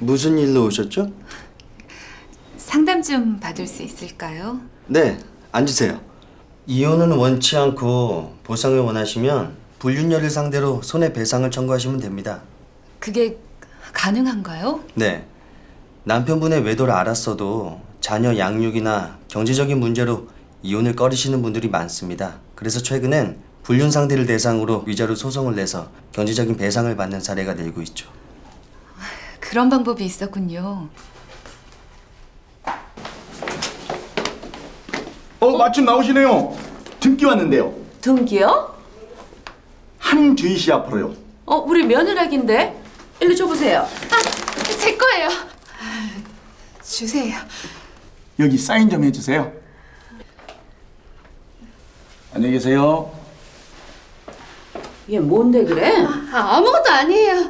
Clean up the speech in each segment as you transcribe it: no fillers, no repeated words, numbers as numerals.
무슨 일로 오셨죠? 상담 좀 받을 수 있을까요? 네, 앉으세요. 이혼은 원치 않고 보상을 원하시면 불륜녀를 상대로 손해배상을 청구하시면 됩니다. 그게 가능한가요? 네. 남편분의 외도를 알았어도 자녀 양육이나 경제적인 문제로 이혼을 꺼리시는 분들이 많습니다. 그래서 최근엔 불륜 상대를 대상으로 위자료 소송을 내서 경제적인 배상을 받는 사례가 늘고 있죠. 그런 방법이 있었군요. 마침 나오시네요. 등기 왔는데요. 등기요? 한주희 씨 앞으로요. 우리 며느라기인데? 일로 줘보세요. 제 거예요. 주세요. 여기 사인 좀 해주세요. 안녕히 계세요. 얘 뭔데 그래? 아무것도 아니에요.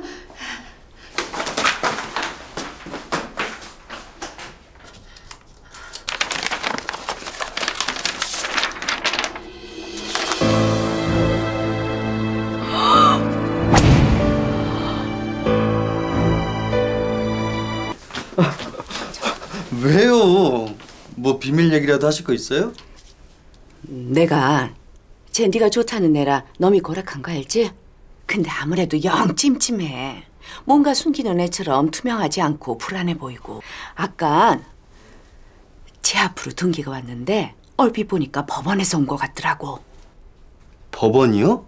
왜요? 뭐 비밀 얘기라도 하실 거 있어요? 내가 쟤 네가 좋다는 애라 너미 고락한 거 알지? 근데 아무래도 영 찜찜해. 뭔가 숨기는 애처럼 투명하지 않고 불안해 보이고. 아까 쟤 앞으로 등기가 왔는데 얼핏 보니까 법원에서 온 거 같더라고. 법원이요?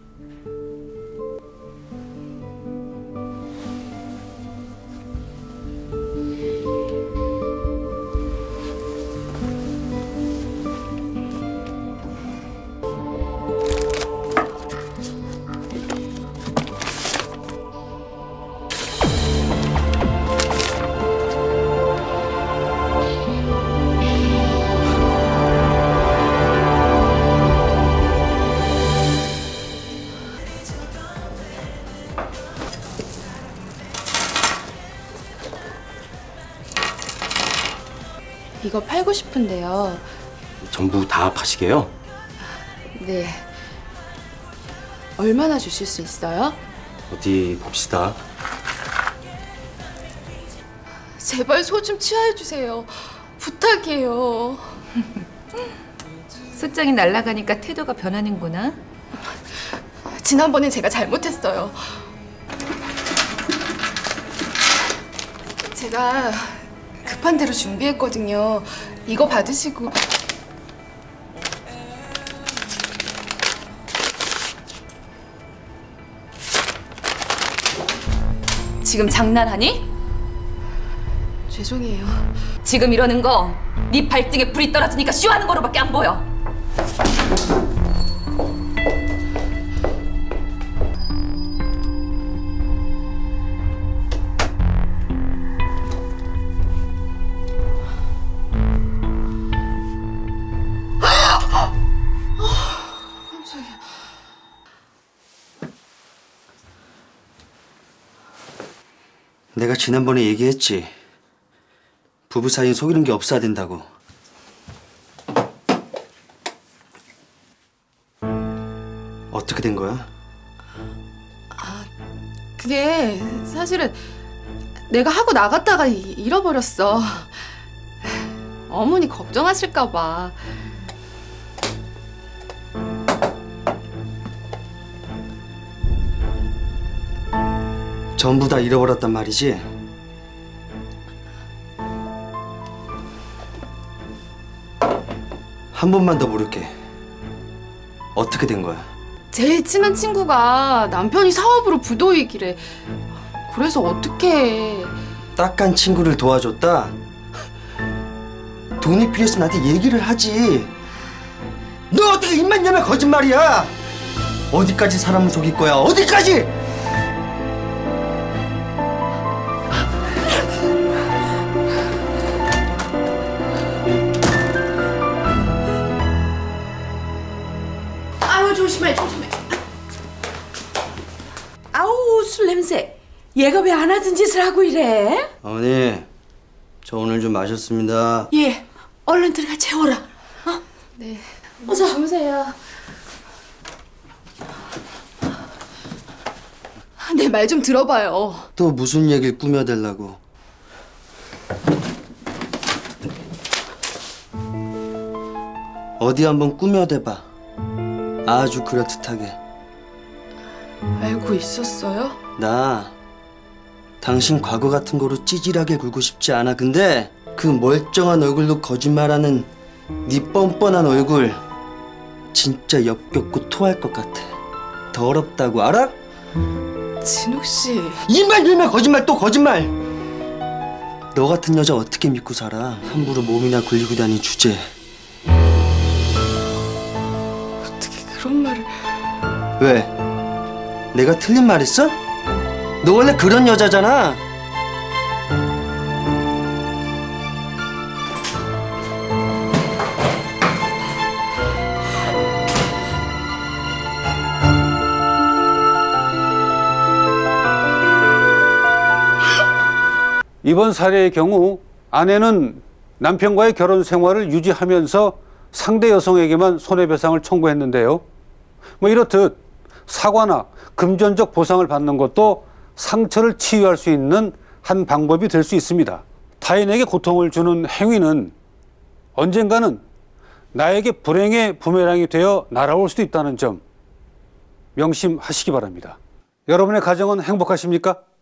이거 팔고 싶은데요. 전부 다 파시게요? 네. 얼마나 주실 수 있어요? 어디 봅시다. 제발 소 좀 취하해 주세요. 부탁이에요. 소장이 날아가니까 태도가 변하는구나. 지난번엔 제가 잘못했어요. 제가 급한 대로 준비했거든요. 이거 받으시고. 지금 장난하니? 죄송해요. 지금 이러는 거 네 발등에 불이 떨어지니까 쇼하는 거로밖에 안 보여. 내가 지난번에 얘기했지. 부부 사이에 속이는 게 없어야 된다고. 어떻게 된 거야? 그게 사실은 내가 하고 나갔다가 잃어버렸어. 어머니 걱정하실까 봐. 전부 다 잃어버렸단 말이지? 한 번만 더 물을게. 어떻게 된 거야? 제일 친한 친구가 남편이 사업으로 부도이기래. 그래서 어떻게 딱한 친구를 도와줬다? 돈이 필요해서 나한테 얘기를 하지. 너 어떻게 입만 열면 거짓말이야? 어디까지 사람을 속일 거야? 어디까지? 아우 조심해. 아우 술 냄새. 얘가 왜 안 하던 짓을 하고 이래? 어머니, 저 오늘 좀 마셨습니다. 예, 얼른 들어가 재워라. 네. 어서. 주무세요. 내 말 좀 들어봐요. 또 무슨 얘기를 꾸며대려고. 어디 한번 꾸며대봐. 아주 그럴듯하게. 알고 있었어요? 나 당신 과거 같은 거로 찌질하게 굴고 싶지 않아. 근데 그 멀쩡한 얼굴로 거짓말하는 네 뻔뻔한 얼굴 진짜 역겹고 토할 것 같아. 더럽다고 알아? 진욱 씨. 입만 열면 거짓말 또 거짓말. 너 같은 여자 어떻게 믿고 살아? 함부로 몸이나 굴리고 다니 주제. 어떻게 그런 말을. 왜? 내가 틀린 말 했어? 너 원래 그런 여자잖아. 이번 사례의 경우 아내는 남편과의 결혼 생활을 유지하면서 상대 여성에게만 손해배상을 청구했는데요. 뭐 이렇듯 사과나 금전적 보상을 받는 것도 상처를 치유할 수 있는 한 방법이 될 수 있습니다. 타인에게 고통을 주는 행위는 언젠가는 나에게 불행의 부메랑이 되어 날아올 수도 있다는 점 명심하시기 바랍니다. 여러분의 가정은 행복하십니까?